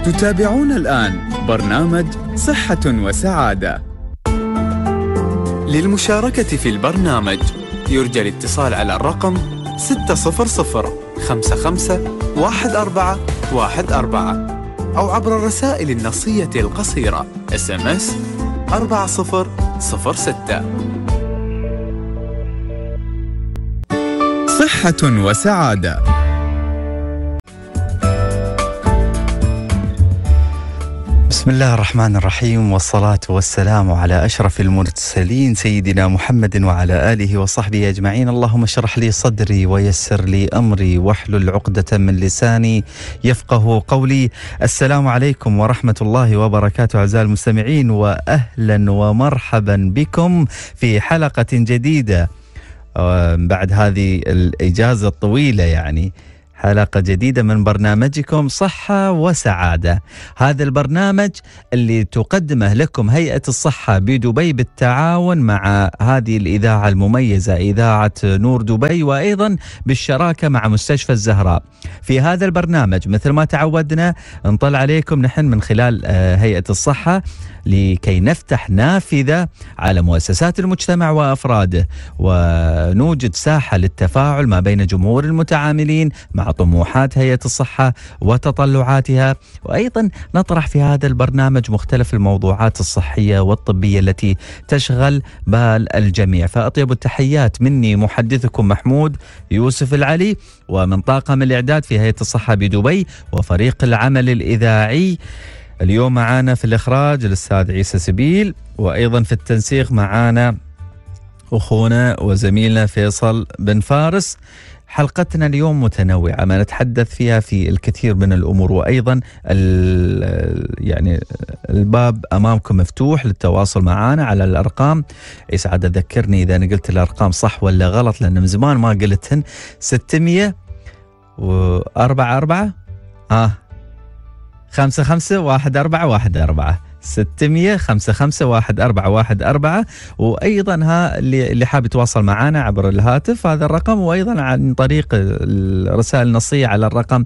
تتابعون الآن برنامج صحة وسعادة. للمشاركة في البرنامج يرجى الاتصال على الرقم 600-55-1414 أو عبر الرسائل النصية القصيرة SMS 4006. صحة وسعادة. بسم الله الرحمن الرحيم، والصلاة والسلام على أشرف المرسلين سيدنا محمد وعلى آله وصحبه أجمعين. اللهم اشرح لي صدري ويسر لي أمري واحلل عقدة من لساني يفقه قولي. السلام عليكم ورحمة الله وبركاته أعزائي المستمعين، وأهلا ومرحبا بكم في حلقة جديدة بعد هذه الإجازة الطويلة، يعني حلقة جديدة من برنامجكم صحة وسعادة. هذا البرنامج اللي تقدمه لكم هيئة الصحة بدبي بالتعاون مع هذه الإذاعة المميزة إذاعة نور دبي، وأيضا بالشراكة مع مستشفى الزهراء. في هذا البرنامج مثل ما تعودنا نطل عليكم نحن من خلال هيئة الصحة لكي نفتح نافذة على مؤسسات المجتمع وأفراده، ونوجد ساحة للتفاعل ما بين جمهور المتعاملين مع طموحات هيئة الصحة وتطلعاتها. وأيضا نطرح في هذا البرنامج مختلف الموضوعات الصحية والطبية التي تشغل بال الجميع. فأطيب التحيات مني محدثكم محمود يوسف العلي، ومن طاقم الإعداد في هيئة الصحة بدبي وفريق العمل الإذاعي. اليوم معانا في الإخراج الأستاذ عيسى سبيل، وأيضا في التنسيق معانا أخونا وزميلنا فيصل بن فارس. حلقتنا اليوم متنوعة، ما نتحدث فيها في الكثير من الأمور، وأيضا يعني الباب أمامكم مفتوح للتواصل معنا على الأرقام. يسعد أذكرني إذا أنا قلت الأرقام صح ولا غلط، لأن من زمان ما قلتهن. 644 55-1414 600-55-1414. وأيضا اللي حاب يتواصل معنا عبر الهاتف هذا الرقم، وأيضا عن طريق الرسائل النصية على الرقم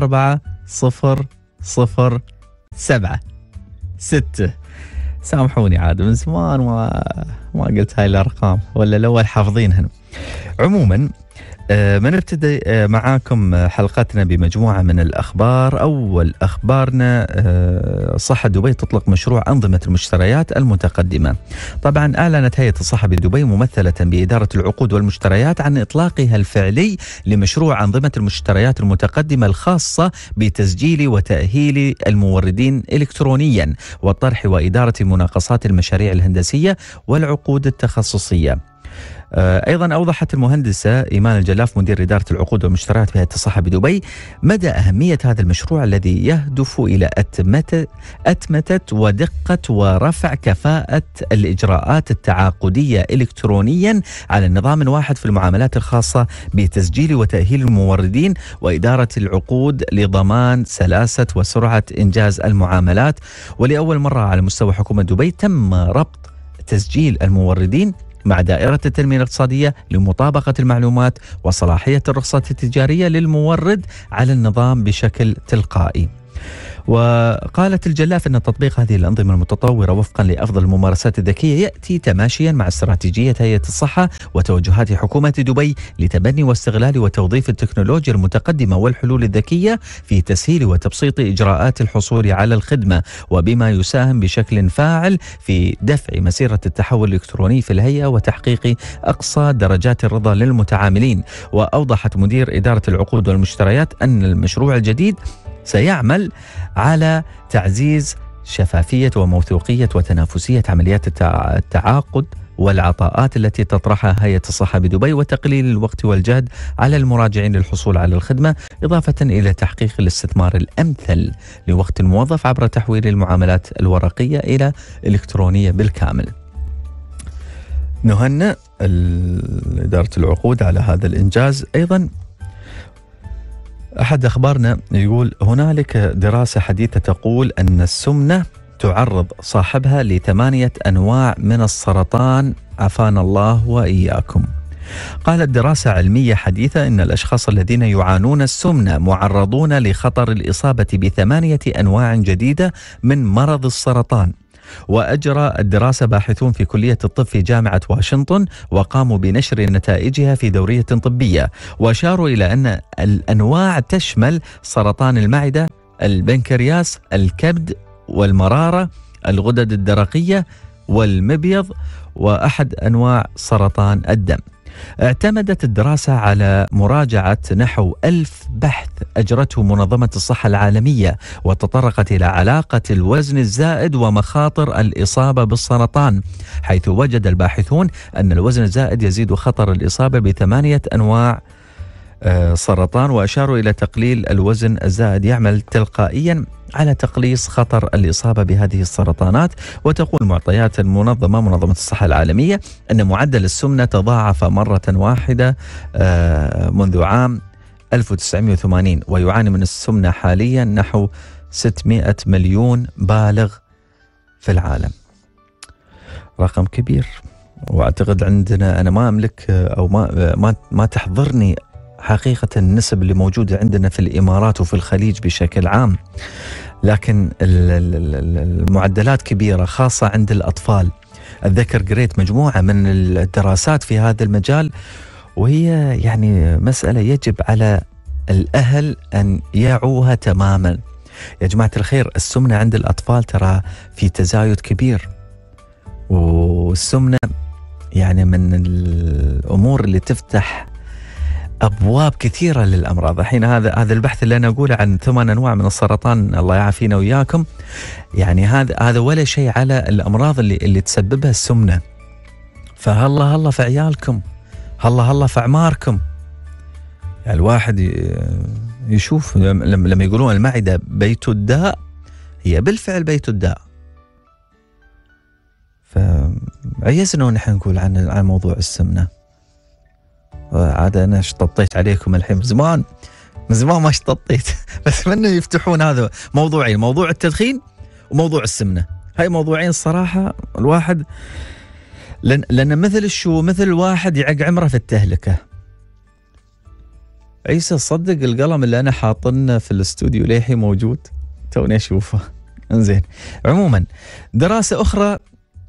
4007. سامحوني عاد من زمان ما قلت هاي الأرقام، ولا الأول حافظينها. عموما نبتدي معاكم حلقتنا بمجموعة من الأخبار. أول أخبارنا صحة دبي تطلق مشروع أنظمة المشتريات المتقدمة. طبعا أعلنت هيئة الصحة بدبي ممثلة بإدارة العقود والمشتريات عن إطلاقها الفعلي لمشروع أنظمة المشتريات المتقدمة الخاصة بتسجيل وتأهيل الموردين إلكترونيا، والطرح وإدارة مناقصات المشاريع الهندسية والعقود التخصصية. أيضا أوضحت المهندسة إيمان الجلاف مدير إدارة العقود والمشتريات بهيئة الصحة بدبي مدى أهمية هذا المشروع الذي يهدف إلى أتمتة ودقة ورفع كفاءة الإجراءات التعاقدية إلكترونيا على نظام واحد في المعاملات الخاصة بتسجيل وتأهيل الموردين وإدارة العقود لضمان سلاسة وسرعة إنجاز المعاملات. ولأول مرة على مستوى حكومة دبي تم ربط تسجيل الموردين مع دائرة التنمية الاقتصادية لمطابقة المعلومات وصلاحية الرخصة التجارية للمورد على النظام بشكل تلقائي. وقالت الجلاف أن تطبيق هذه الأنظمة المتطورة وفقا لأفضل الممارسات الذكية يأتي تماشيا مع استراتيجية هيئة الصحة وتوجهات حكومة دبي لتبني واستغلال وتوظيف التكنولوجيا المتقدمة والحلول الذكية في تسهيل وتبسيط إجراءات الحصول على الخدمة، وبما يساهم بشكل فاعل في دفع مسيرة التحول الإلكتروني في الهيئة وتحقيق أقصى درجات الرضا للمتعاملين. وأوضحت مدير إدارة العقود والمشتريات أن المشروع الجديد سيعمل على تعزيز شفافية وموثوقية وتنافسية عمليات التعاقد والعطاءات التي تطرحها هيئة الصحة بدبي، وتقليل الوقت والجهد على المراجعين للحصول على الخدمة، إضافة إلى تحقيق الاستثمار الأمثل لوقت الموظف عبر تحويل المعاملات الورقية إلى إلكترونية بالكامل. نهنئ إدارة العقود على هذا الإنجاز. أيضا أحد أخبارنا يقول هنالك دراسة حديثة تقول أن السمنة تعرض صاحبها ل8 أنواع من السرطان عافانا الله وإياكم. قالت دراسة علمية حديثة إن الأشخاص الذين يعانون السمنة معرضون لخطر الإصابة ب8 أنواع جديدة من مرض السرطان. وأجرى الدراسة باحثون في كلية الطب في جامعة واشنطن، وقاموا بنشر نتائجها في دورية طبية، وأشاروا إلى أن الأنواع تشمل سرطان المعدة، البنكرياس، الكبد والمرارة، الغدد الدرقية والمبيض، وأحد أنواع سرطان الدم. اعتمدت الدراسة على مراجعة نحو 1000 بحث أجرته منظمة الصحة العالمية، وتطرقت إلى علاقة الوزن الزائد ومخاطر الإصابة بالسرطان، حيث وجد الباحثون أن الوزن الزائد يزيد خطر الإصابة ب8 أنواع سرطان، وأشاروا إلى تقليل الوزن الزائد يعمل تلقائيا على تقليص خطر الإصابة بهذه السرطانات. وتقول معطيات منظمة الصحة العالمية أن معدل السمنة تضاعف مرة واحدة منذ عام 1980، ويعاني من السمنة حاليا نحو 600 مليون بالغ في العالم. رقم كبير. واعتقد عندنا، انا ما املك او ما تحضرني حقيقة النسب اللي موجودة عندنا في الإمارات وفي الخليج بشكل عام، لكن المعدلات كبيرة خاصة عند الأطفال. أتذكر قريت مجموعة من الدراسات في هذا المجال، وهي يعني مسألة يجب على الأهل أن يعوها تماما. يا جماعة الخير، السمنة عند الأطفال ترى في تزايد كبير، والسمنة يعني من الأمور اللي تفتح أبواب كثيرة للأمراض. الحين هذا البحث اللي أنا أقوله عن 8 أنواع من السرطان، الله يعافينا وياكم، يعني هذا ولا شيء على الأمراض اللي تسببها السمنة. فهلا في عيالكم، هلا في أعماركم. يعني الواحد يشوف لما يقولون المعدة بيت الداء، هي بالفعل بيت الداء. فعيزنا ونحن نقول عن موضوع السمنة. عاد أنا اشططيت عليكم الحين، من زمان ما اشططيت بس منه يفتحون هذا موضوعين، موضوع التدخين وموضوع السمنة. هاي موضوعين صراحة الواحد لأن مثل الواحد يعق عمره في التهلكة. عيسى صدق القلم اللي أنا حاطنه في الاستوديو ليحي موجود، توني أشوفه. انزين، عموما دراسة أخرى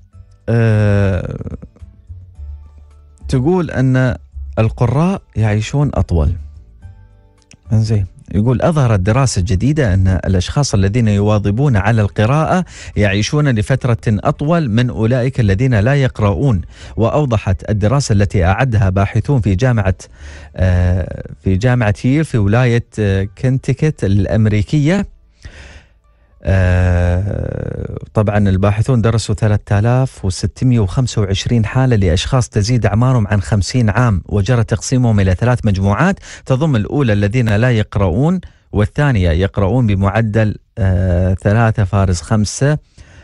تقول أن القراء يعيشون أطول. انزين، يقول أظهرت دراسة جديدة أن الأشخاص الذين يواظبون على القراءة يعيشون لفترة أطول من أولئك الذين لا يقرؤون. وأوضحت الدراسة التي أعدها باحثون في جامعة ييل في ولاية كنتيكت الأمريكية. طبعا الباحثون درسوا 3625 حالة لأشخاص تزيد أعمارهم عن 50 عام، وجرى تقسيمهم إلى 3 مجموعات تضم الأولى الذين لا يقرؤون، والثانية يقرؤون بمعدل 3.5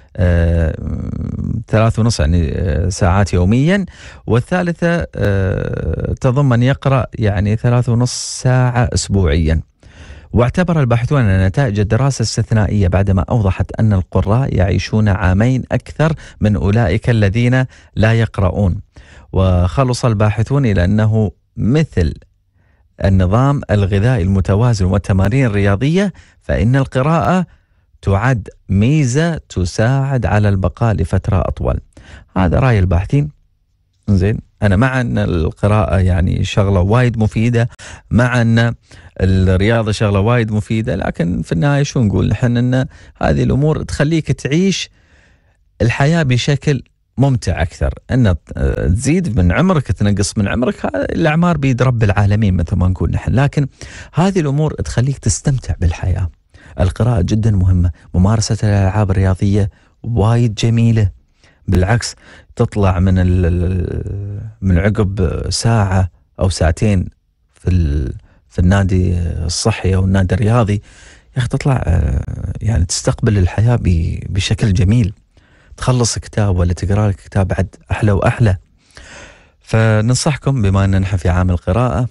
3.5 يعني ساعات يوميا، والثالثة تضم من يقرأ يعني 3.5 ساعة أسبوعيا. واعتبر الباحثون أن نتائج الدراسة استثنائية بعدما أوضحت أن القراء يعيشون عامين أكثر من أولئك الذين لا يقرؤون. وخلص الباحثون إلى أنه مثل النظام الغذائي المتوازن والتمارين الرياضية، فإن القراءة تعد ميزة تساعد على البقاء لفترة أطول. هذا رأي الباحثين. زين، أنا مع أن القراءة يعني شغلة وايد مفيدة، مع أن الرياضة شغلة وايد مفيدة، لكن في النهاية شو نقول نحن؟ أن هذه الأمور تخليك تعيش الحياة بشكل ممتع أكثر. أن تزيد من عمرك تنقص من عمرك، الأعمار بيد رب العالمين مثل ما نقول نحن، لكن هذه الأمور تخليك تستمتع بالحياة. القراءة جدا مهمة، ممارسة الألعاب الرياضية وايد جميلة، بالعكس تطلع من عقب ساعة أو ساعتين في النادي الصحي أو النادي الرياضي، يا أخي تطلع يعني تستقبل الحياة بشكل جميل. تخلص كتاب ولا تقرأ لك كتاب بعد أحلى وأحلى. فننصحكم بما أن نحن في عام القراءة،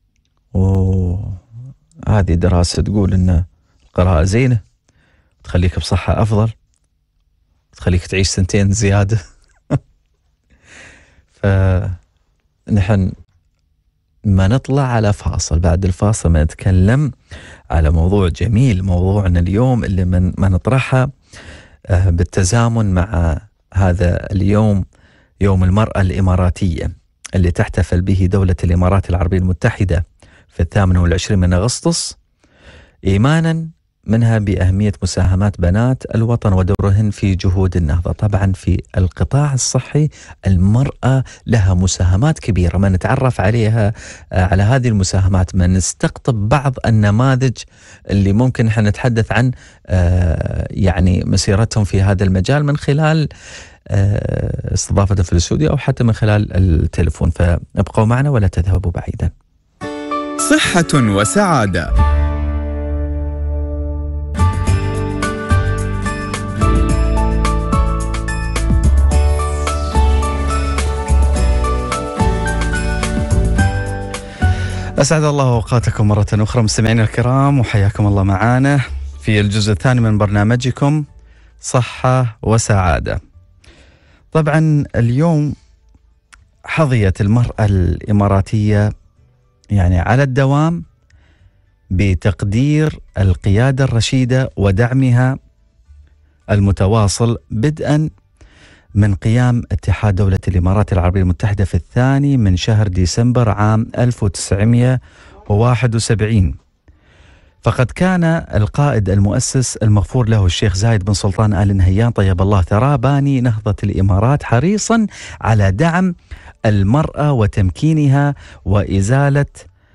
وهذه دراسة تقول أن القراءة زينة، تخليك بصحة أفضل، تخليك تعيش 2 زيادة. فنحن ما نطلع على فاصل. بعد الفاصل ما نتكلم على موضوع جميل، موضوعنا اليوم اللي ما نطرحه بالتزامن مع هذا اليوم، يوم المرأة الإماراتية اللي تحتفل به دولة الإمارات العربية المتحدة في 28 من أغسطس، إيمانا منها بأهمية مساهمات بنات الوطن ودورهن في جهود النهضة. طبعا في القطاع الصحي المرأة لها مساهمات كبيرة، ما نتعرف عليها على هذه المساهمات، ما نستقطب بعض النماذج اللي ممكن احنا نتحدث عن يعني مسيرتهم في هذا المجال من خلال استضافة في الاستوديو أو حتى من خلال التليفون. فابقوا معنا ولا تذهبوا بعيدا. صحة وسعادة. أسعد الله أوقاتكم مرة أخرى مستمعينا الكرام، وحياكم الله معنا في الجزء الثاني من برنامجكم صحة وسعادة. طبعا اليوم حظيت المرأة الإماراتية يعني على الدوام بتقدير القيادة الرشيدة ودعمها المتواصل، بدءا من قيام اتحاد دولة الإمارات العربية المتحدة في 2 من شهر ديسمبر عام 1971. فقد كان القائد المؤسس المغفور له الشيخ زايد بن سلطان آل نهيان طيب الله ثراه باني نهضة الإمارات حريصا على دعم المرأة وتمكينها وإزالة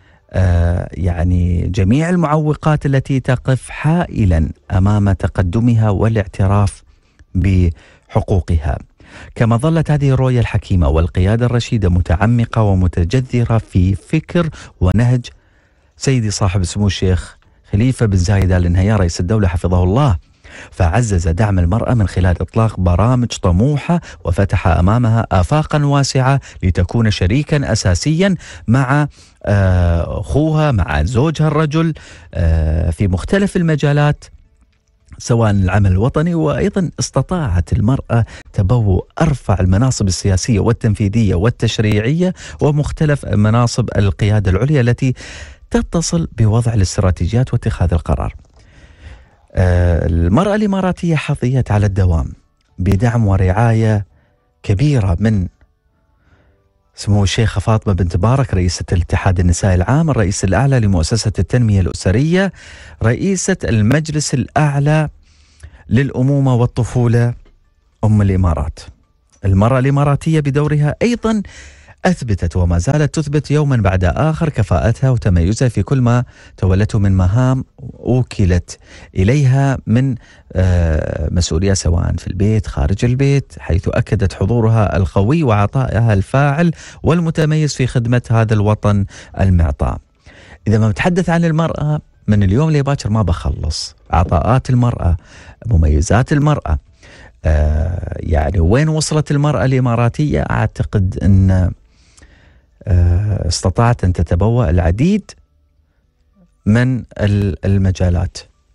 يعني جميع المعوقات التي تقف حائلا أمام تقدمها والاعتراف بحقوقها. كما ظلت هذه الرؤية الحكيمة والقيادة الرشيدة متعمقة ومتجذرة في فكر ونهج سيدي صاحب السمو الشيخ خليفة بن زايد آل نهيان رئيس الدولة حفظه الله، فعزز دعم المرأة من خلال إطلاق برامج طموحة وفتح أمامها آفاقا واسعة لتكون شريكا أساسيا مع أخوها مع زوجها الرجل في مختلف المجالات سواء العمل الوطني. وأيضا استطاعت المرأة تبوء أرفع المناصب السياسية والتنفيذية والتشريعية ومختلف مناصب القيادة العليا التي تتصل بوضع الاستراتيجيات واتخاذ القرار. المرأة الإماراتية حظيت على الدوام بدعم ورعاية كبيرة من سمو الشيخة فاطمة بنت بارك رئيسة الاتحاد النسائي العام، الرئيس الأعلى لمؤسسة التنمية الأسرية، رئيسة المجلس الأعلى للأمومة والطفولة أم الإمارات. المرأة الإماراتية بدورها أيضا أثبتت وما زالت تثبت يوما بعد آخر كفاءتها وتميزها في كل ما تولته من مهام أوكلت إليها من مسؤولية سواء في البيت خارج البيت، حيث أكدت حضورها القوي وعطائها الفاعل والمتميز في خدمة هذا الوطن المعطاء. إذا ما بتحدث عن المرأة من اليوم لباكر ما بخلص، عطاءات المرأة، مميزات المرأة، يعني وين وصلت المرأة الإماراتية. أعتقد أن استطاعت أن تتبوأ العديد من المجالات.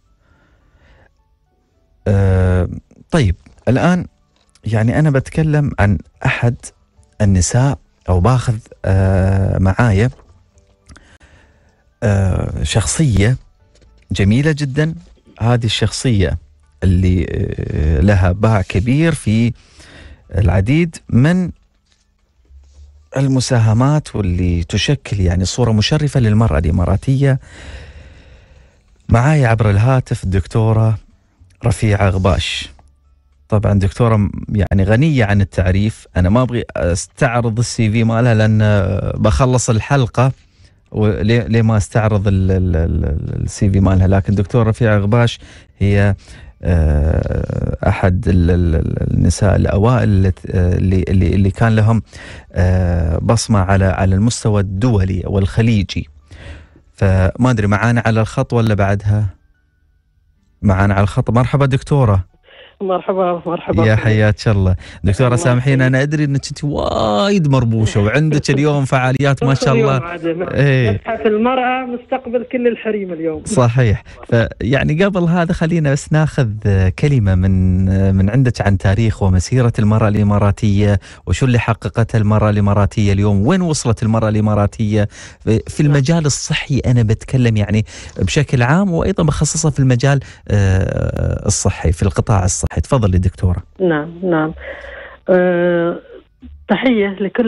طيب الآن يعني أنا بتكلم عن أحد النساء أو باخذ معايا شخصية جميلة جدا. هذه الشخصية اللي لها باع كبير في العديد من المساهمات واللي تشكل يعني صورة مشرفة للمرأة الإماراتية. معاي عبر الهاتف الدكتورة رفيعة غباش. طبعا دكتورة يعني غنية عن التعريف، أنا ما أبغي استعرض السي في مالها لأن بخلص الحلقة وليه ما استعرض السي في مالها. لكن دكتورة رفيعة غباش هي أحد النساء الأوائل اللي كان لهم بصمة على المستوى الدولي والخليجي. فما أدري معانا على الخط ولا بعدها؟ معانا على الخط. مرحبا دكتورة. مرحبا مرحبا. يا حياك الله دكتورة. سامحين أنا أدري أنك أنت وايد مربوشة وعندك اليوم فعاليات ما شاء الله. متحف المرأة مستقبل كل الحريم اليوم. صحيح. فيعني قبل هذا خلينا بس ناخذ كلمة من عندك عن تاريخ ومسيرة المرأة الإماراتية، وشو اللي حققته المرأة الإماراتية اليوم، وين وصلت المرأة الإماراتية في المجال الصحي. أنا بتكلم يعني بشكل عام، وأيضا بخصصها في المجال الصحي، في القطاع الصحي. تفضلي دكتورة. نعم. تحية لكل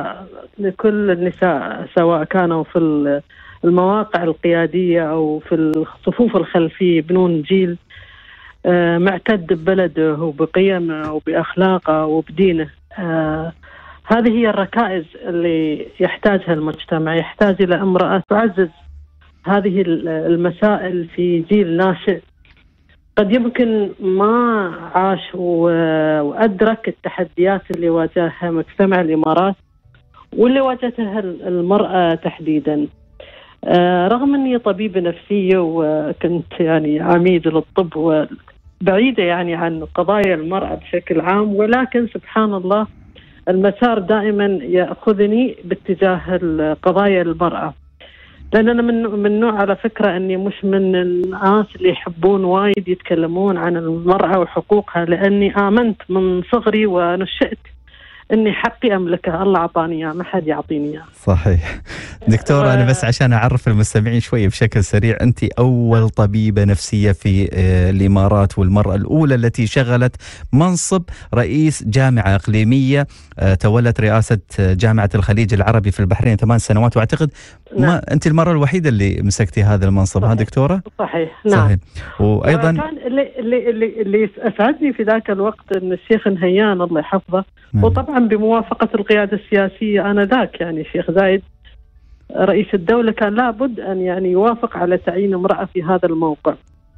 النساء سواء كانوا في المواقع القيادية أو في الصفوف الخلفية، يبنون جيل معتد ببلده وبقيمه وبأخلاقه وبدينه. هذه هي الركائز اللي يحتاجها المجتمع، يحتاج إلى امرأة تعزز هذه المسائل في جيل ناشئ قد يمكن ما عاش وأدرك التحديات اللي واجهها مجتمع الإمارات واللي واجهتها المرأة تحديدا. رغم أني طبيبة نفسية وكنت يعني عميد للطب وبعيدة يعني عن قضايا المرأة بشكل عام، ولكن سبحان الله المسار دائما يأخذني باتجاه قضايا المرأة، لأن أنا من نوع على فكرة أني مش من الناس اللي يحبون وايد يتكلمون عن المرأة وحقوقها، لأني آمنت من صغري ونشأت أني حقي أملكه، الله أعطاني إياه، ما حد يعطيني إياه. صحيح. دكتورة أنا بس عشان أعرف المستمعين شوية بشكل سريع، أنت أول طبيبة نفسية في الإمارات، والمرأة الأولى التي شغلت منصب رئيس جامعة إقليمية، تولت رئاسة جامعة الخليج العربي في البحرين 8 سنوات، وأعتقد أنت المرة الوحيدة اللي مسكتي هذا المنصب. ها دكتورة؟ صحيح. نعم. صحيح. وأيضا كان اللي أسعدني في ذاك الوقت أن الشيخ نهيان الله يحفظه، وطبعا بموافقة القيادة السياسية آنذاك يعني الشيخ زايد رئيس الدولة كان لابد أن يعني يوافق على تعيين امرأة في هذا الموقع.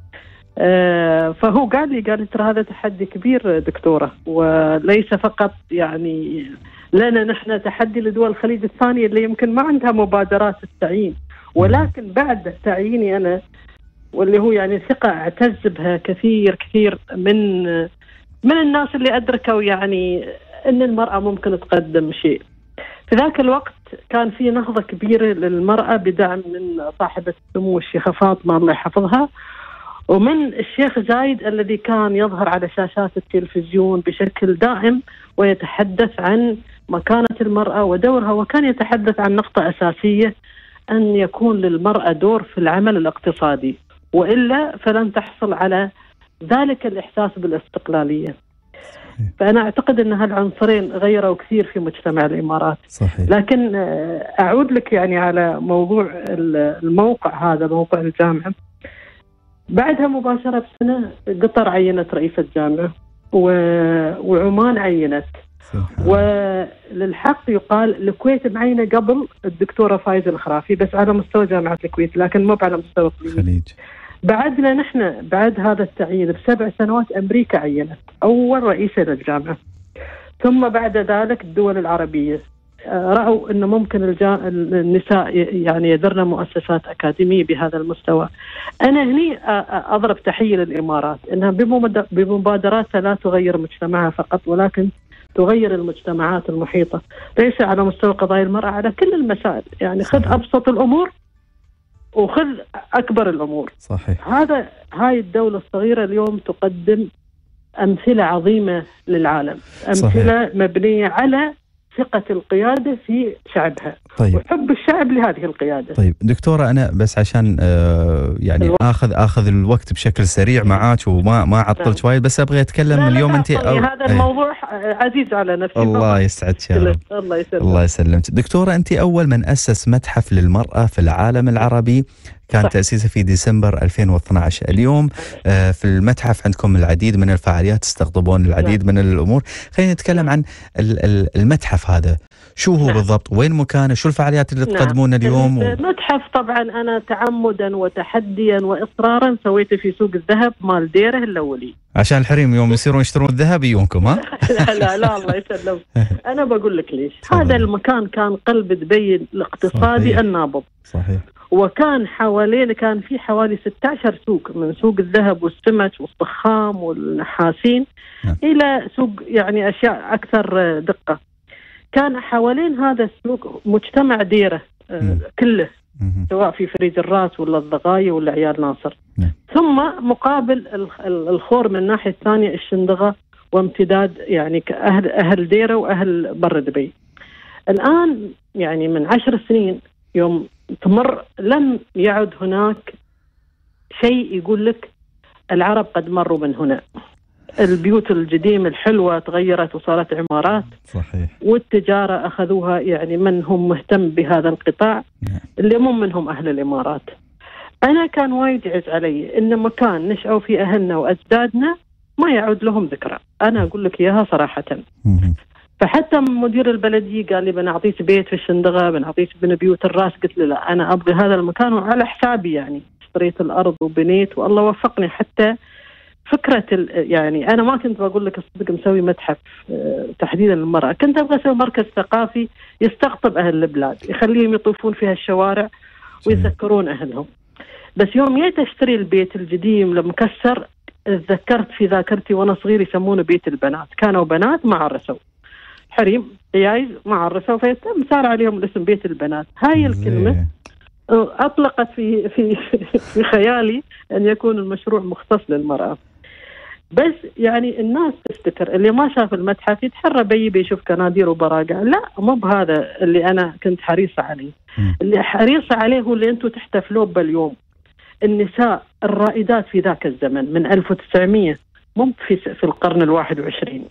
فهو قال لي ترى هذا تحدي كبير دكتورة، وليس فقط يعني لنا نحن، تحدي لدول الخليج الثانية اللي يمكن ما عندها مبادرات التعيين، ولكن بعد تعييني أنا واللي هو يعني ثقة اعتز بها كثير من الناس اللي أدركوا يعني أن المرأة ممكن تقدم شيء. في ذاك الوقت كان في نهضة كبيرة للمرأة بدعم من صاحبة السمو الشيخة فاطمة الله يحفظها، ومن الشيخ زايد الذي كان يظهر على شاشات التلفزيون بشكل دائم ويتحدث عن مكانة المرأة ودورها، وكان يتحدث عن نقطة أساسية، أن يكون للمرأة دور في العمل الاقتصادي، وإلا فلن تحصل على ذلك الإحساس بالاستقلالية. فأنا أعتقد أن هالعنصرين غيروا كثير في مجتمع الإمارات. صحيح. لكن أعود لك يعني على موضوع الموقع هذا، موقع الجامعة. بعدها مباشرة بسنة قطر عينت رئيسة جامعة، وعمان عينت، وللحق يقال الكويت معينة قبل الدكتورة فايزة الخرافي، بس على مستوى جامعة الكويت، لكن مو على مستوى الخليج. بعدنا نحن بعد هذا التعيين ب7 سنوات أمريكا عينت أول رئيسة للجامعة، ثم بعد ذلك الدول العربية رأوا أنه ممكن النساء يعني يدرن مؤسسات أكاديمية بهذا المستوى. أنا هني أضرب تحية للإمارات أنها بمبادراتها لا تغير مجتمعها فقط، ولكن تغير المجتمعات المحيطة، ليس على مستوى قضايا المرأة، على كل المسائل. يعني خذ أبسط الأمور وخذ أكبر الأمور. صحيح. هاي الدولة الصغيرة اليوم تقدم أمثلة عظيمة للعالم، أمثلة صحيح. مبنية على ثقة القيادة في شعبها. طيب. وحب الشعب لهذه القيادة. طيب دكتورة أنا بس عشان يعني أخذ الوقت بشكل سريع معاك وما عطلت وايد، بس أبغى أتكلم اليوم أنت هذا الموضوع عزيز على نفسي. الله يسعدك يا رب. الله يسلمك. دكتورة أنت أول من أسس متحف للمرأة في العالم العربي، كان تأسيسه في ديسمبر 2012. اليوم في المتحف عندكم العديد من الفعاليات، تستقطبون العديد من الأمور. خلينا نتكلم عن المتحف هذا، شو هو بالضبط، وين مكانه، شو الفعاليات اللي تقدمون اليوم؟ المتحف طبعا أنا تعمدا وتحديا وإصرارا سويته في سوق الذهب مال ديره الأولي، عشان الحريم يوم يصيرون يشترون الذهب يجونكم. ها؟ لا الله يسلم. أنا بقول لك ليش. هذا المكان كان قلب دبي الاقتصادي. صحيح. النابض. صحيح. وكان كان في حوالي 16 سوق، من سوق الذهب والسمك والصخام والنحاسين إلى سوق يعني أشياء أكثر دقة. كان حوالين هذا السوق مجتمع ديرة كله، سواء في فريج الراس ولا الضغاية ولا عيال ناصر. ثم مقابل الخور من الناحية الثانية الشندغة وامتداد يعني أهل ديرة وأهل بر دبي. الآن يعني من 10 سنين يوم تمر لم يعد هناك شيء يقول لك العرب قد مروا من هنا. البيوت القديمة الحلوة تغيرت وصارت عمارات. صحيح. والتجارة أخذوها يعني من هم مهتم بهذا القطاع اللي مو منهم أهل الإمارات. أنا كان وايد يعز علي إن مكان نشأوا في أهلنا وأجدادنا ما يعود لهم ذكرى. أنا أقول لك إياها صراحة. فحتى مدير البلدية قال لي بنعطيك بيت في الشندغة، بنعطيك من بيوت الراس. قلت له لا، أنا أبغي هذا المكان وعلى حسابي، يعني اشتريت الأرض وبنيت والله وفقني. حتى فكرة يعني أنا ما كنت بقول لك الصدق مسوي متحف تحديدا للمرأة، كنت أبغى أسوي مركز ثقافي يستقطب أهل البلاد، يخليهم يطوفون فيها الشوارع ويذكرون أهلهم. بس يوم جيت أشتري البيت القديم المكسر تذكرت في ذاكرتي وأنا صغير يسمونه بيت البنات. كانوا بنات ما عرسوا، حريم عيايز ما عرسوا، فيتم صار عليهم الاسم بيت البنات. هاي الكلمة أطلقت في خيالي أن يكون المشروع مختص للمرأة. بس يعني الناس تفتكر اللي ما شاف المتحف يتحرى بيشوف كنادير وبراقع. لا، مو بهذا اللي أنا كنت حريصة عليه. اللي حريصة عليه هو اللي أنتم تحتفلوا باليوم. النساء الرائدات في ذاك الزمن من 1900 مو في القرن 21.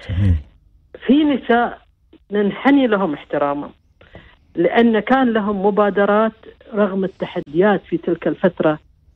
في نساء ننحني لهم احتراما، لأن كان لهم مبادرات رغم التحديات في تلك الفترة.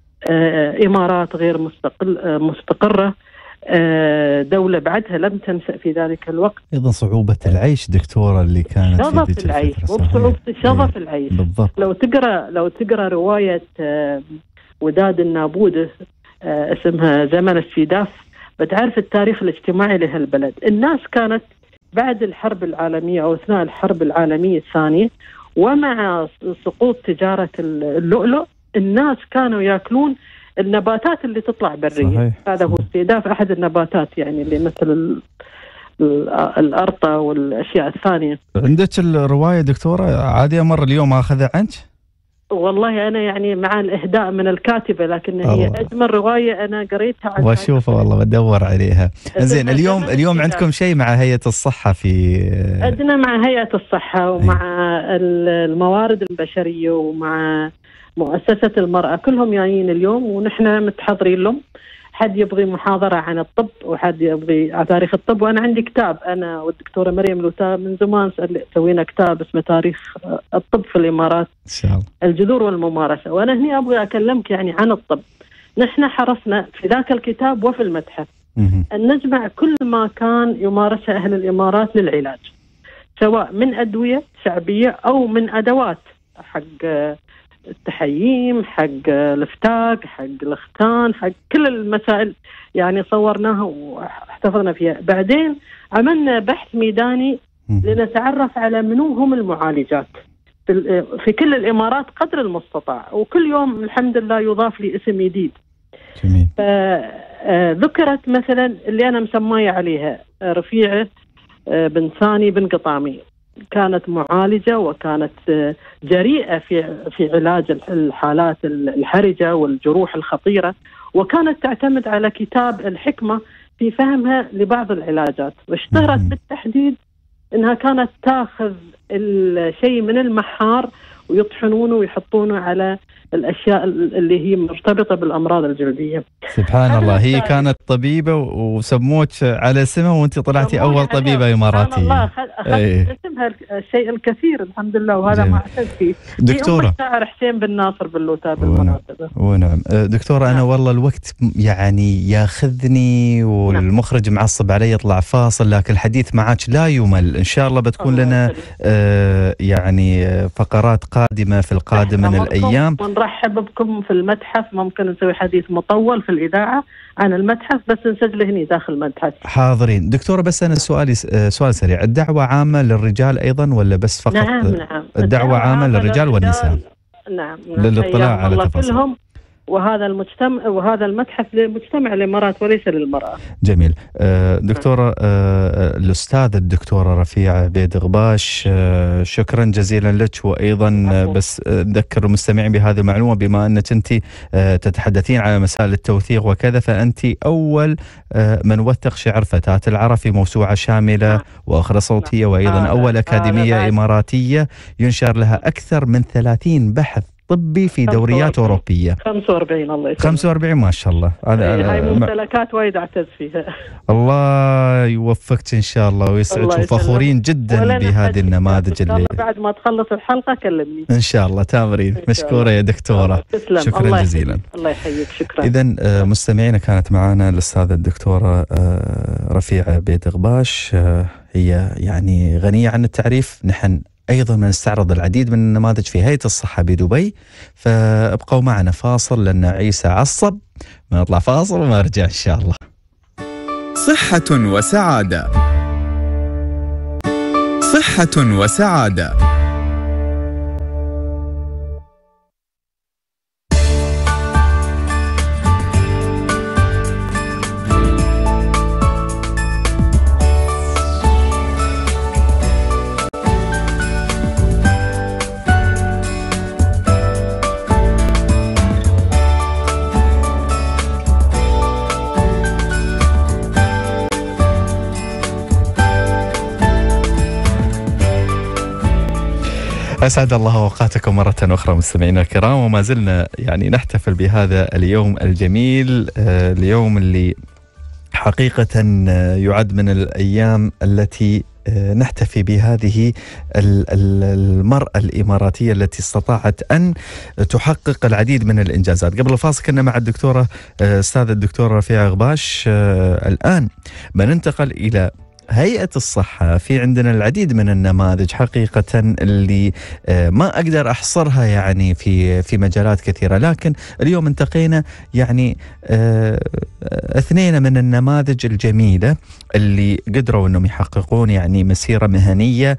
إمارات غير مستقرة، دولة بعدها لم تنشأ في ذلك الوقت. أيضا صعوبة العيش دكتورة اللي كانت في شظف العيش، وبصعوبة شظف العيش. بالضبط. لو تقرأ رواية وداد النابودة اسمها زمن السيداف، بتعرف التاريخ الاجتماعي لهالبلد. الناس كانت بعد الحرب العالمية أو أثناء الحرب العالمية الثانية ومع سقوط تجارة اللؤلؤ، الناس كانوا يأكلون النباتات اللي تطلع برية. صحيح. هذا هو استهداف أحد النباتات يعني اللي مثل الأرطة والأشياء الثانية. عندك الرواية دكتورة عادي أمر اليوم أخذها عنك؟ والله أنا يعني مع الإهداء من الكاتبة، لكن هي أجمل رواية أنا قريتها. وأشوفها والله بدور عليها. زين، اليوم عندكم شيء مع هيئة الصحة؟ في عندنا مع هيئة الصحة ومع الموارد البشرية ومع مؤسسة المرأة، كلهم جايين اليوم ونحن متحضرين لهم. حد يبغي محاضرة عن الطب وحد يبغي عن تاريخ الطب. وأنا عندي كتاب أنا والدكتورة مريم لوتا من زمان سوينا كتاب اسمه تاريخ الطب في الإمارات، إن شاء الله، الجذور والممارسة. وأنا هنا أبغي أكلمك يعني عن الطب. نحن حرصنا في ذاك الكتاب وفي المتحف أن نجمع كل ما كان يمارسه أهل الإمارات للعلاج، سواء من أدوية شعبية أو من أدوات حق التحييم، حق الفتاق، حق الختان، حق كل المسائل يعني صورناها واحتفظنا فيها. بعدين عملنا بحث ميداني لنتعرف على منو هم المعالجات في كل الإمارات قدر المستطاع، وكل يوم الحمد لله يضاف لي اسم جديد. جميل. ذكرت مثلا اللي أنا مسماية عليها رفيعة بن ثاني بن قطامي، كانت معالجة وكانت جريئة في علاج الحالات الحرجة والجروح الخطيرة، وكانت تعتمد على كتاب الحكمة في فهمها لبعض العلاجات. واشتهرت بالتحديد أنها كانت تأخذ الشيء من المحار ويطحنونه ويحطونه على الأشياء اللي هي مرتبطة بالأمراض الجلدية. سبحان الله، هي كانت طبيبة وسموك على اسمها وانت طلعتي أول طبيبة إماراتية. الله أخذت اسمها الشيء الكثير الحمد لله، وهذا ما أعتد فيه. دكتورة الشاعر حسين بن ناصر باللوتا بالمناسبة. ونعم. دكتورة أنا والله الوقت يعني ياخذني والمخرج معصب علي يطلع فاصل، لكن الحديث معك لا يمل. إن شاء الله بتكون لنا يعني فقرات قادمة في القادم من الأيام. ونرحب بكم في المتحف، ممكن نسوي حديث مطول في الإذاعة عن المتحف، بس نسجله هنا داخل المتحف. حاضرين. دكتورة بس أنا سؤال سريع، الدعوة عامة للرجال أيضا ولا بس فقط؟ نعم. الدعوة عامة للرجال والنساء. نعم للاطلاع على تفاصيل كلهم. وهذا المجتمع وهذا المتحف لمجتمع الإمارات وليس للمرأة. جميل. دكتورة الأستاذة الدكتورة رفيعة بيد غباش، شكرا جزيلا لك. وأيضا بس أذكر المستمعين بهذه المعلومة، بما أنك أنت تتحدثين على مسائل التوثيق وكذا، فأنت أول من وثق شعر فتاة العرب في موسوعة شاملة وأخرى صوتية، وأيضا أول أكاديمية إماراتية ينشر لها أكثر من 30 بحث طبي في دوريات أوروبية. 45 الله يسلمك. 45 ما شاء الله. هاي ممتلكات وايد أعتز فيها. الله يوفقك إن شاء الله ويسعدك، وفخورين جدا بهذه النماذج اللي بعد ما تخلص الحلقة كلمني إن شاء الله. تامرين مشكورة يا دكتورة. شكرا الله جزيلا. الله يحييك. شكرا. إذن مستمعينا، كانت معنا الأستاذة الدكتورة رفيعة بيد غباش، هي يعني غنية عن التعريف. نحن أيضا نستعرض العديد من النماذج في هيئة الصحة بدبي، فابقوا معنا فاصل لأن عيسى عصب. ما نطلع فاصل وما نرجع إن شاء الله. صحة وسعادة. صحة وسعادة. أسعد الله أوقاتكم مرة أخرى مستمعينا الكرام، وما زلنا يعني نحتفل بهذا اليوم الجميل، اليوم اللي حقيقة يعد من الأيام التي نحتفي بهذه المرأة الإماراتية التي استطاعت أن تحقق العديد من الإنجازات. قبل الفاصل كنا مع الدكتورة أستاذة الدكتورة رفيعة غباش. الآن بننتقل إلى هيئة الصحة. في عندنا العديد من النماذج حقيقة اللي ما أقدر أحصرها يعني في مجالات كثيرة، لكن اليوم انتقينا يعني اثنين من النماذج الجميلة اللي قدروا أنهم يحققون يعني مسيرة مهنية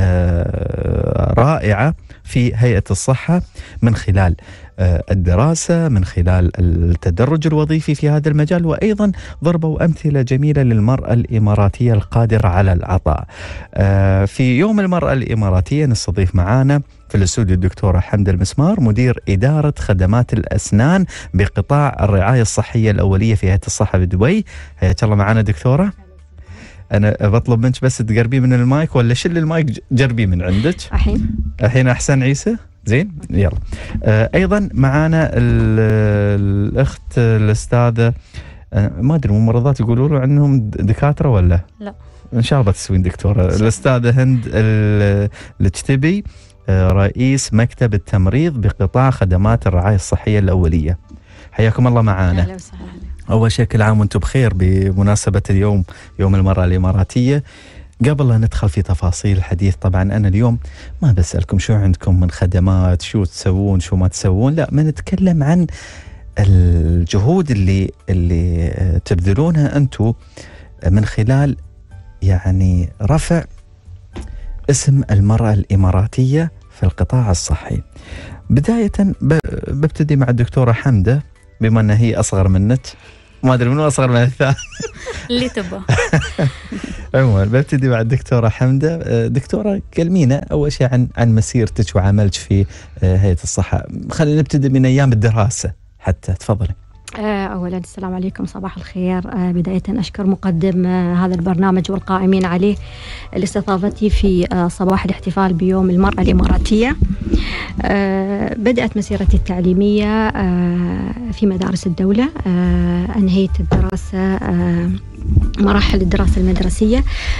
رائعة في هيئة الصحة من خلال الدراسة، من خلال التدرج الوظيفي في هذا المجال، وأيضا ضربوا أمثلة جميلة للمرأة الإماراتية القادرة على العطاء. في يوم المرأة الإماراتية نستضيف معانا في الاستوديو الدكتورة حمدة المسمار، مدير إدارة خدمات الأسنان بقطاع الرعاية الصحية الأولية في هيئة الصحة بدبي. حياك الله معنا دكتورة. أنا بطلب منك بس تقربي من المايك، ولا شل المايك جربي من عندك. الحين أحسن عيسى؟ زين يلا. أيضا معانا الأخت الأستاذة، ما أدري ممرضات يقولوا له عنهم دكاترة ولا لا؟ إن شاء الله تسوين دكتورة. الأستاذة هند الجتبي، رئيس مكتب التمريض بقطاع خدمات الرعاية الصحية الأولية. حياكم الله معانا. أهلا وسهلا. أول شيء كل عام وأنتم بخير بمناسبة اليوم، يوم المرأة الإماراتية. قبل لا ندخل في تفاصيل الحديث، طبعا أنا اليوم ما بسألكم شو عندكم من خدمات، شو تسوون شو ما تسوون، لا، ما نتكلم عن الجهود اللي تبذلونها أنتم من خلال يعني رفع اسم المرأة الإماراتية في القطاع الصحي. بداية ببتدي مع الدكتورة حمدة، بما أنها هي أصغر منك، ما أدري منو أصغر من الثاني اللي تبغى. عموما ببتدي مع الدكتورة حمدة. دكتورة كلمينا أول شيء عن مسيرتك وعملك في هيئة الصحة. خلينا نبتدي من أيام الدراسة حتى، تفضلي. أولا السلام عليكم، صباح الخير. بداية أشكر مقدم هذا البرنامج والقائمين عليه لاستضافتي في صباح الاحتفال بيوم المرأة الإماراتية. بدأت مسيرتي التعليمية في مدارس الدولة، أنهيت الدراسة مراحل الدراسة المدرسية.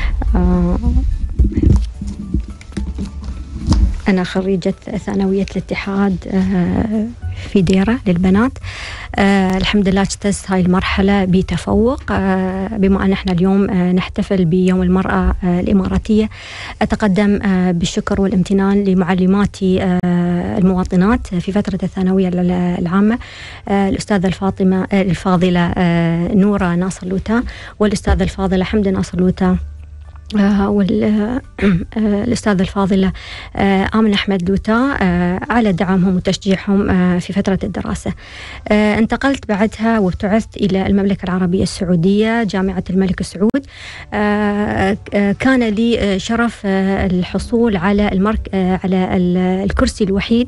أنا خريجة ثانوية الاتحاد في ديرة للبنات. الحمد لله اجتزت هاي المرحلة بتفوق. بما أن احنا اليوم نحتفل بيوم المرأة الإماراتية، أتقدم بالشكر والامتنان لمعلماتي المواطنات في فترة الثانوية العامة، الأستاذة الفاضلة نورة ناصر لوتا، والأستاذة الفاضلة حمدة ناصر لوتا، والأستاذة الفاضلة آمنة أحمد لوتا على دعمهم وتشجيعهم في فترة الدراسة. انتقلت بعدها وابتعثت إلى المملكة العربية السعودية جامعة الملك سعود. كان لي شرف الحصول على الكرسي الوحيد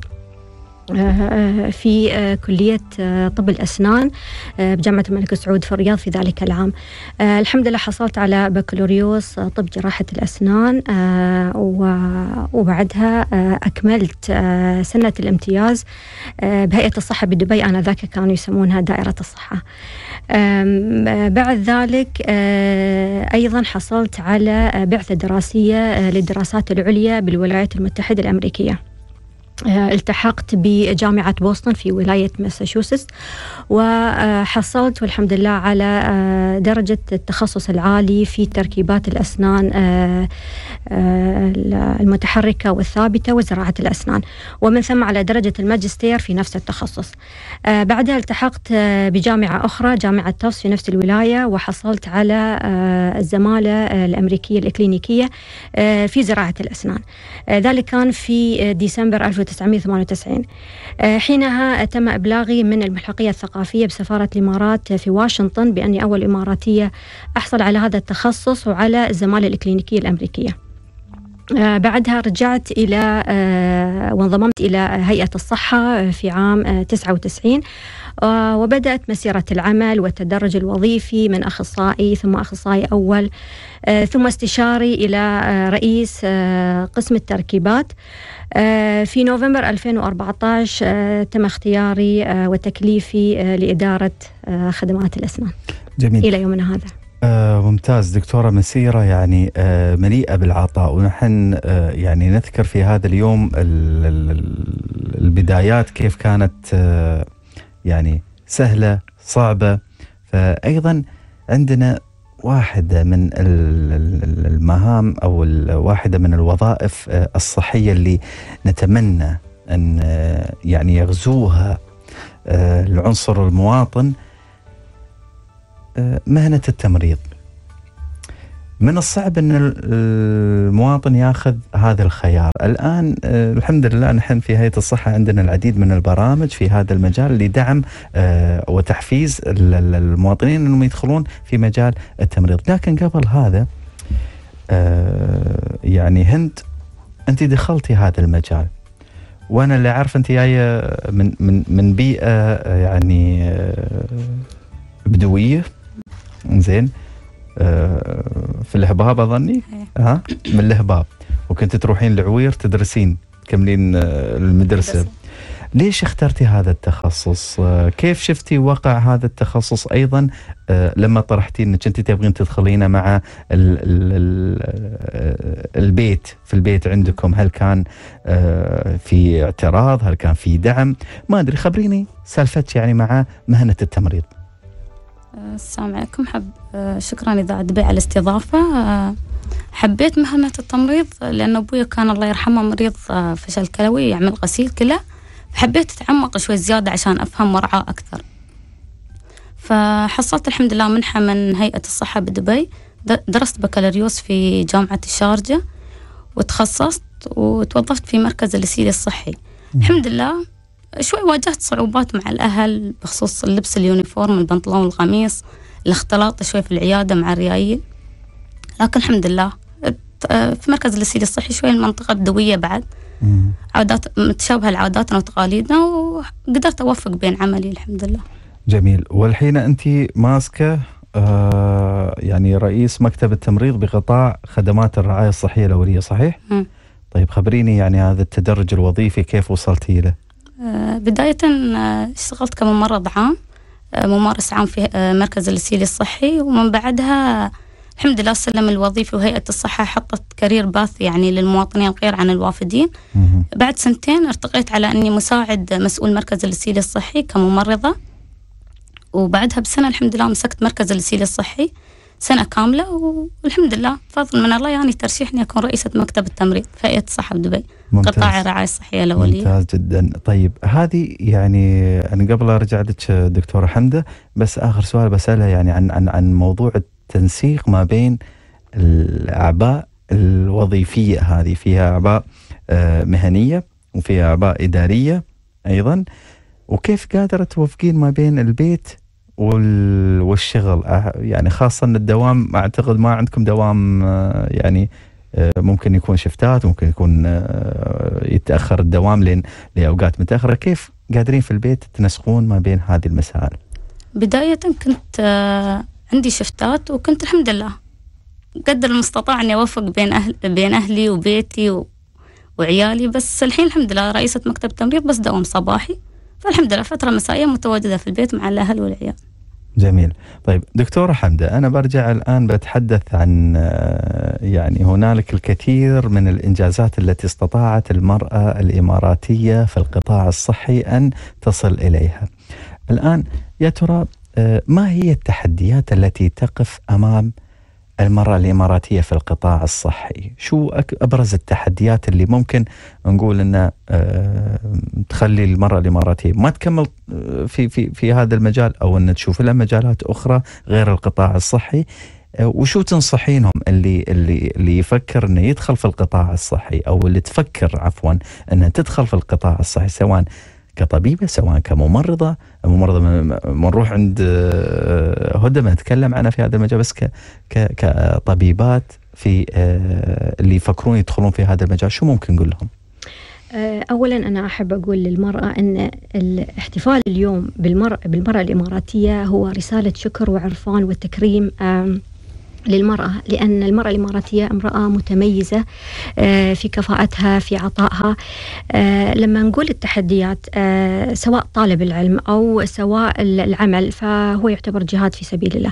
في كلية طب الأسنان بجامعة الملك سعود في الرياض في ذلك العام. الحمد لله حصلت على بكالوريوس طب جراحة الأسنان، وبعدها أكملت سنة الامتياز بهيئة الصحة بدبي، آنذاك كانوا يسمونها دائرة الصحة. بعد ذلك أيضا حصلت على بعثة دراسية للدراسات العليا بالولايات المتحدة الأمريكية. التحقت بجامعة بوسطن في ولاية ماساتشوستس، وحصلت والحمد لله على درجة التخصص العالي في تركيبات الأسنان المتحركة والثابتة وزراعة الأسنان، ومن ثم على درجة الماجستير في نفس التخصص. بعدها التحقت بجامعة أخرى، جامعة تفس في نفس الولاية، وحصلت على الزمالة الأمريكية الإكلينيكية في زراعة الأسنان. ذلك كان في ديسمبر 1998. حينها تم إبلاغي من الملحقية الثقافية بسفارة الإمارات في واشنطن بأني أول إماراتية أحصل على هذا التخصص وعلى الزمالة الإكلينيكية الأمريكية. بعدها رجعت إلى وانضممت إلى هيئة الصحة في عام 99، وبدأت مسيرة العمل والتدرج الوظيفي من أخصائي ثم أخصائي أول ثم استشاري إلى رئيس قسم التركيبات. في نوفمبر 2014 تم اختياري وتكليفي لإدارة خدمات الأسنان. جميل. إلى يومنا هذا. ممتاز دكتورة، مسيرة يعني مليئة بالعطاء، ونحن يعني نذكر في هذا اليوم البدايات كيف كانت يعني سهلة صعبة. فأيضا عندنا واحدة من المهام أو واحدة من الوظائف الصحية اللي نتمنى أن يعني يغزوها العنصر المواطن، مهنة التمريض. من الصعب أن المواطن يأخذ هذا الخيار. الآن الحمد لله نحن في هيئة الصحة عندنا العديد من البرامج في هذا المجال لدعم وتحفيز المواطنين أنهم يدخلون في مجال التمريض. لكن قبل هذا يعني هند، أنت دخلتي هذا المجال، وأنا اللي أعرف أنت جاية من بيئة يعني بدوية، زين، في الهباب أظني، من الهباب، وكنت تروحين العوير تدرسين تكملين المدرسة. ليش اخترتي هذا التخصص؟ كيف شفتي وقع هذا التخصص أيضا لما طرحتي أنك أنت تبغين تدخلينه مع البيت، في البيت عندكم؟ هل كان في اعتراض؟ هل كان في دعم؟ ما أدري، خبريني سالفتك يعني مع مهنة التمريض. السلام عليكم. شكرا إذاعة دبي على الاستضافة. حبيت مهنة التمريض لأن أبويا كان الله يرحمه مريض فشل كلوي، يعمل غسيل كلى، فحبيت أتعمق شوي زيادة عشان أفهم وأرعى أكثر. فحصلت الحمد لله منحة من هيئة الصحة بدبي، درست بكالوريوس في جامعة الشارجة، وتخصصت وتوظفت في مركز الإسيلي الصحي. الحمد لله شوي واجهت صعوبات مع الأهل بخصوص اللبس اليونيفورم، البنطلون والقميص، الاختلاط شوي في العيادة مع الريايل، لكن الحمد لله في مركز الإسيلي الصحي شوي المنطقة الدوية بعد عادات متشابهة لعاداتنا وتقاليدنا، وقدرت أوفق بين عملي الحمد لله. جميل. والحين أنت ماسكة يعني رئيس مكتب التمريض بقطاع خدمات الرعاية الصحية الأولية، صحيح؟ طيب خبريني يعني هذا التدرج الوظيفي كيف وصلتي له؟ بداية اشتغلت كممرض عام، ممارس عام في مركز الإسيلي الصحي، ومن بعدها الحمد لله السلم الوظيفي وهيئة الصحة حطت كارير باث يعني للمواطنين غير عن الوافدين. بعد سنتين ارتقيت على أني مساعد مسؤول مركز الإسيلي الصحي كممرضة، وبعدها بسنة الحمد لله مسكت مركز الإسيلي الصحي سنة كاملة، والحمد لله فضل من الله يعني ترشيحني أكون رئيسة مكتب التمريض في هيئة الصحة بدبي، قطاع الرعاية الصحية الأولية. ممتاز جدا. طيب هذه يعني أنا قبل أرجع لك دكتورة حمدة، بس آخر سؤال بسألها يعني عن موضوع التنسيق ما بين الأعباء الوظيفية هذه، فيها أعباء مهنية وفيها أعباء إدارية أيضا، وكيف قادرة توفقين ما بين البيت والشغل؟ يعني خاصة أن الدوام أعتقد ما عندكم دوام، يعني ممكن يكون شفتات، ممكن يكون يتأخر الدوام لأوقات متأخرة. كيف قادرين في البيت تنسقون ما بين هذه المسائل؟ بداية كنت عندي شفتات، وكنت الحمد لله قدر المستطاع أني أوفق بين أهلي وبيتي وعيالي. بس الحين الحمد لله رئيسة مكتب تمريض، بس دوام صباحي، فالحمد لله فترة مسائية متواجدة في البيت مع الأهل والعيال. جميل. طيب دكتورة حمدة، أنا برجع الآن بتحدث عن يعني هنالك الكثير من الإنجازات التي استطاعت المرأة الإماراتية في القطاع الصحي أن تصل إليها. الآن يا ترى ما هي التحديات التي تقف أمام المرأة الإماراتية في القطاع الصحي؟ شو أبرز التحديات اللي ممكن نقول أن تخلي المرأة الإماراتية ما تكمل في هذا المجال، أو أن تشوف لها مجالات أخرى غير القطاع الصحي؟ وشو تنصحينهم اللي يفكر أنه يدخل في القطاع الصحي، أو اللي تفكر عفوا أنها تدخل في القطاع الصحي، سواء كطبيبة سواء كممرضة بنروح عند هدى ما نتكلم عنها في هذا المجال، بس كطبيبات في اللي يفكرون يدخلون في هذا المجال، شو ممكن نقول لهم؟ أولا أنا أحب أقول للمرأة أن الاحتفال اليوم بالمرأة الإماراتية هو رسالة شكر وعرفان وتكريم للمرأة، لأن المرأة الإماراتية امرأة متميزة في كفاءتها في عطائها. لما نقول التحديات سواء طالب العلم أو سواء العمل، فهو يعتبر جهاد في سبيل الله،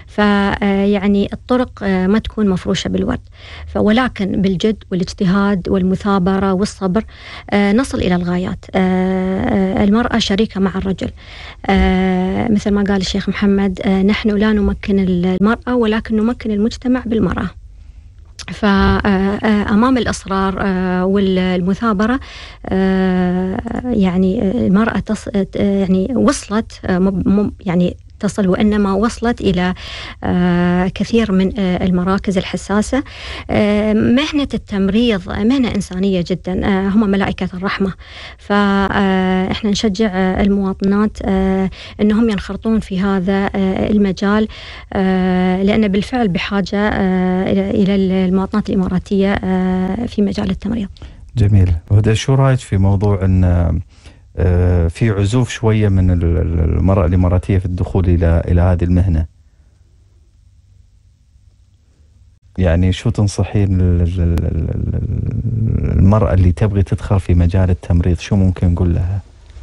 فيعني الطرق ما تكون مفروشة بالورد، ولكن بالجد والاجتهاد والمثابرة والصبر نصل إلى الغايات. المرأة شريكة مع الرجل، مثل ما قال الشيخ محمد، نحن لا نمكن المرأة ولكن نمكن المجتمع بالمرأة. فأمام الإصرار والمثابرة يعني المرأة يعني وصلت، يعني تصل وإنما وصلت إلى كثير من المراكز الحساسة. مهنة التمريض مهنة إنسانية جدا، هم ملائكة الرحمة، فإحنا نشجع المواطنات أنهم ينخرطون في هذا المجال، لأن بالفعل بحاجة إلى المواطنات الإماراتية في مجال التمريض. جميل. وهذا شو رأيك في موضوع أن في عزوف شوية من المرأة الإماراتية في الدخول إلى هذه المهنة؟ يعني شو تنصحين المرأة اللي تبغي تدخل في مجال التمريض؟ شو ممكن نقول لها؟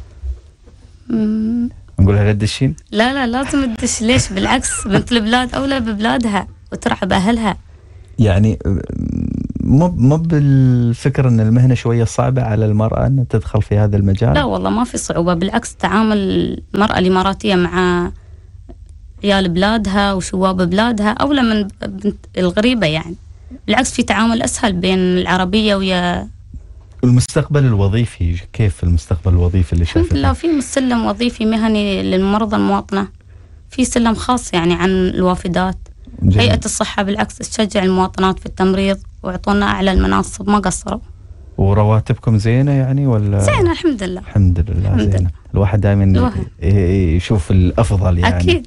نقول لها لا تدشين؟ لا لازم تدش. ليش؟ بالعكس، بنت البلاد أولى ببلادها وترعب أهلها. يعني مو بالفكر أن المهنة شوية صعبة على المرأة أن تدخل في هذا المجال؟ لا والله ما في صعوبة، بالعكس تعامل المرأة الإماراتية مع عيال بلادها وشواب بلادها أولى من الغريبة، يعني بالعكس في تعامل أسهل بين العربية ويا. المستقبل الوظيفي كيف؟ المستقبل الوظيفي اللي شايفه؟ لا، في سلم وظيفي مهني للمرضى المواطنة، في سلم خاص يعني عن الوافدات. جميل. هيئة الصحة بالعكس تشجع المواطنات في التمريض ويعطونا أعلى المناصب، ما قصروا. ورواتبكم زينة يعني ولا؟ زينة الحمد لله. الحمد لله زينة. الواحد دائما يشوف الأفضل يعني. أكيد.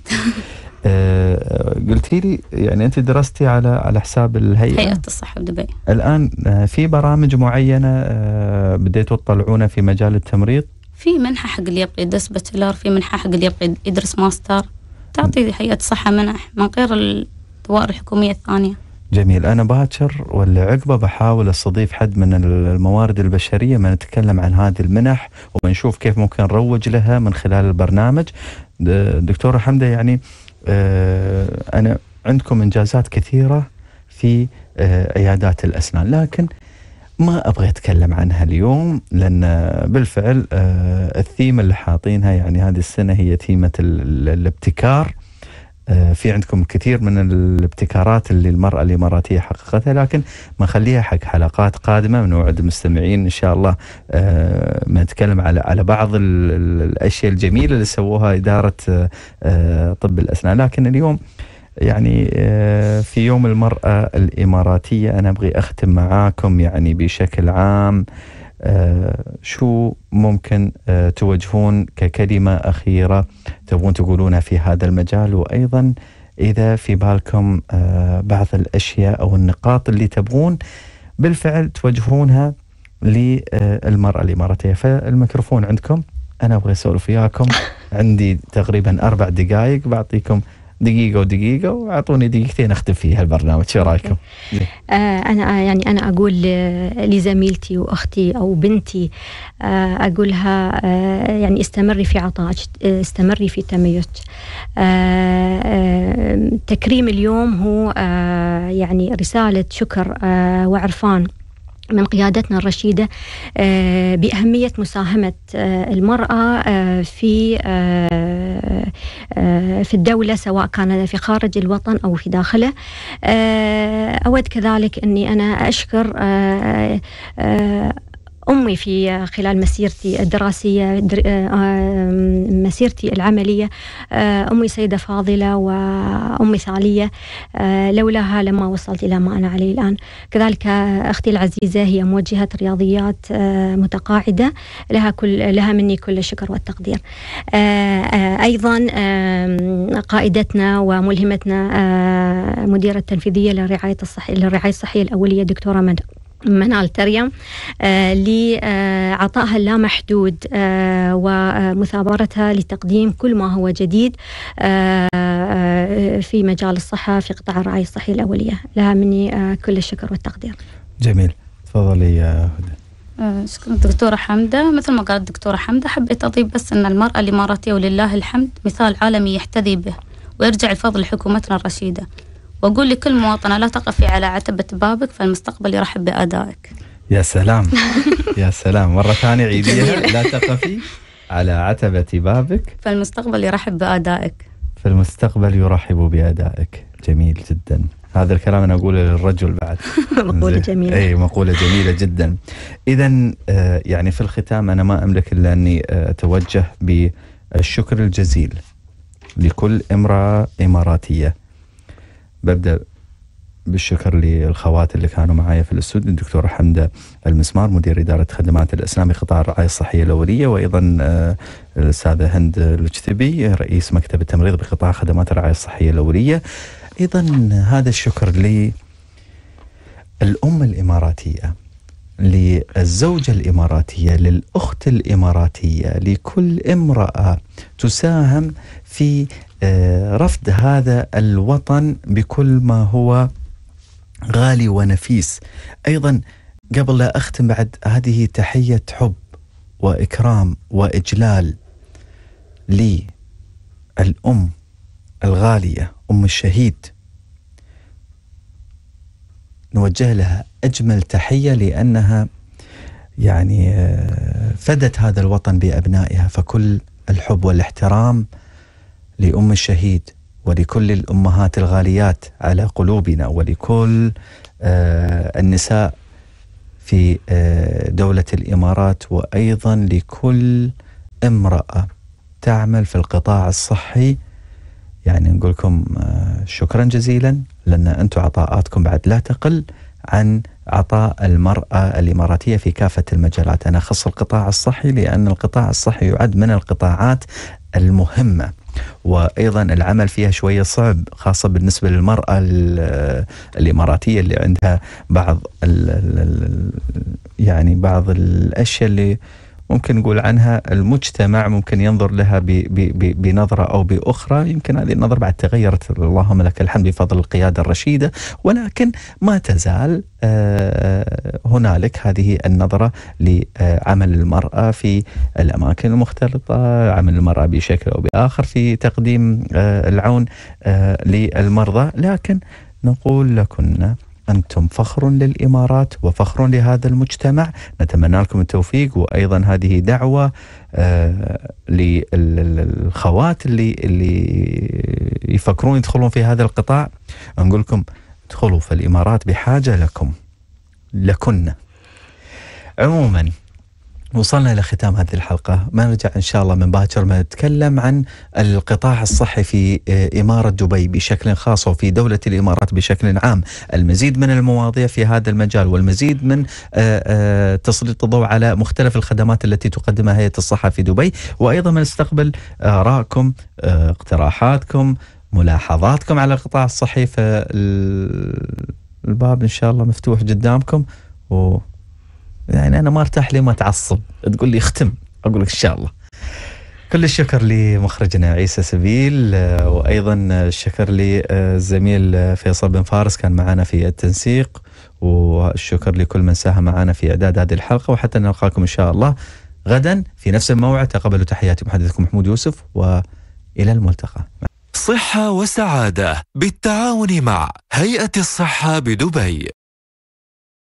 قلتي لي يعني أنت درستي على حساب هيئة الصحة بدبي. الآن في برامج معينة بديتوا تطلعونها في مجال التمريض؟ في منحة حق اللي يبغى يدرس باتشلر، في منحة حق اللي يبغى يدرس ماستر، تعطي هيئة الصحة منح من غير الدوائر الحكومية الثانية. جميل. أنا باكر ولا عقبة بحاول استضيف حد من الموارد البشرية ما نتكلم عن هذه المنح ونشوف كيف ممكن نروج لها من خلال البرنامج. دكتورة حمدة، يعني أنا عندكم إنجازات كثيرة في عيادات الأسنان، لكن ما أبغى أتكلم عنها اليوم، لأن بالفعل الثيمة اللي حاطينها يعني هذه السنة هي ثيمة الابتكار. في عندكم كثير من الابتكارات اللي المرأة الإماراتية حققتها، لكن ما نخليها حق حلقات قادمة. ونوعد المستمعين إن شاء الله ما نتكلم على بعض الأشياء الجميلة اللي سووها إدارة طب الأسنان. لكن اليوم يعني في يوم المرأة الإماراتية أنا أبغي أختم معاكم يعني بشكل عام، شو ممكن توجهون ككلمة أخيرة تبغون تقولونها في هذا المجال، وأيضا إذا في بالكم بعض الأشياء أو النقاط اللي تبغون بالفعل توجهونها للمرأة الإماراتية. فالميكروفون عندكم، أنا أبغى أسولف وياكم. عندي تقريبا 4 دقائق، بعطيكم دقيقة ودقيقة وأعطوني دقيقتين أختم فيها البرنامج. شو رأيكم؟ أنا أقول لزميلتي وأختي أو بنتي، أقولها يعني استمري في عطائك، استمري في تميزك. تكريم اليوم هو يعني رسالة شكر وعرفان من قيادتنا الرشيدة بأهمية مساهمة المرأة في الدولة، سواء كان في خارج الوطن أو في داخله. أود كذلك أني أنا أشكر أمي في خلال مسيرتي الدراسية، مسيرتي العملية. أمي سيدة فاضلة وأمي ثالية، لولاها لما وصلت إلى ما أنا عليه الآن. كذلك أختي العزيزة هي موجهة رياضيات متقاعدة، لها مني كل الشكر والتقدير. أيضا قائدتنا وملهمتنا مديرة التنفيذية للرعاية الصحية الأولية دكتورة منال تريم، لعطائها اللامحدود ومثابرتها لتقديم كل ما هو جديد في مجال الصحة في قطاع الرعاية الصحية الأولية. لها مني كل الشكر والتقدير. جميل، تفضلي يا هدى. شكرا دكتورة حمدة. مثل ما قالت دكتورة حمدة، حبيت أضيف بس أن المرأة الإماراتية ولله الحمد مثال عالمي يحتذي به، ويرجع الفضل لحكومتنا الرشيدة. وأقول لكل مواطنة لا تقفي على عتبة بابك، فالمستقبل يرحب بأدائك. يا سلام يا سلام، مرة ثانية عيديها. لا تقفي على عتبة بابك، فالمستقبل يرحب بأدائك. فالمستقبل يرحب بأدائك. جميل جدا، هذا الكلام أنا أقوله للرجل بعد. مقولة جميلة. أي مقولة جميلة جدا. إذن يعني في الختام أنا ما أملك إلا أني أتوجه بالشكر الجزيل لكل امرأة إماراتية. ببدأ بالشكر للخوات اللي كانوا معايا في الاستوديو، الدكتورة حمدة المسمار مدير إدارة خدمات الأسنان بقطاع الرعاية الصحية الأولية، وأيضا الأستاذة هند الجتبي رئيس مكتب التمريض بقطاع خدمات الرعاية الصحية الأولية. أيضا هذا الشكر للأم الإماراتية، للزوجة الإماراتية، للأخت الإماراتية، لكل امرأة تساهم في رفض هذا الوطن بكل ما هو غالي ونفيس. أيضا قبل لا أختم بعد، هذه تحية حب وإكرام وإجلال للأم الغالية أم الشهيد، نوجه لها أجمل تحية لأنها يعني فدت هذا الوطن بأبنائها. فكل الحب والاحترام لأم الشهيد ولكل الأمهات الغاليات على قلوبنا، ولكل النساء في دولة الإمارات، وأيضا لكل امرأة تعمل في القطاع الصحي. يعني نقول لكم شكرا جزيلا، لأن أنتم عطاءاتكم بعد لا تقل عن عطاء المرأة الإماراتية في كافة المجالات. أنا أخص القطاع الصحي لأن القطاع الصحي يعد من القطاعات المهمة، وأيضا العمل فيها شوية صعب، خاصة بالنسبة للمرأة الإماراتية اللي عندها يعني بعض الأشياء اللي ممكن نقول عنها المجتمع ممكن ينظر لها بنظرة أو بأخرى. يمكن هذه النظرة بعد تغيرت، اللهم لك الحمد بفضل القيادة الرشيدة، ولكن ما تزال هنالك هذه النظرة لعمل المرأة في الأماكن المختلطة، عمل المرأة بشكل أو بآخر في تقديم العون للمرضى. لكن نقول لكن أنتم فخر للإمارات وفخر لهذا المجتمع. نتمنى لكم التوفيق، وأيضا هذه دعوة للخوات اللي يفكرون يدخلون في هذا القطاع. نقول لكم ادخلوا، فالإمارات بحاجة لكن. عموما وصلنا إلى ختام هذه الحلقة. ما نرجع إن شاء الله من باكر ما نتكلم عن القطاع الصحي في إمارة دبي بشكل خاص وفي دولة الإمارات بشكل عام. المزيد من المواضيع في هذا المجال والمزيد من تسليط الضوء على مختلف الخدمات التي تقدمها هيئة الصحة في دبي. وأيضا نستقبل آرائكم، اقتراحاتكم، ملاحظاتكم على القطاع الصحي. فالباب إن شاء الله مفتوح قدامكم. يعني أنا ما ارتاح لي ما تعصب تقول لي اختم أقول لك إن شاء الله. كل الشكر لمخرجنا عيسى سبيل، وأيضا الشكر للزميل فيصل بن فارس كان معنا في التنسيق، والشكر لكل من ساهم معنا في إعداد هذه الحلقة. وحتى نلقاكم إن شاء الله غدا في نفس الموعد. تقبلوا تحياتي محدثكم محمود يوسف، وإلى الملتقى. صحة وسعادة بالتعاون مع هيئة الصحة بدبي.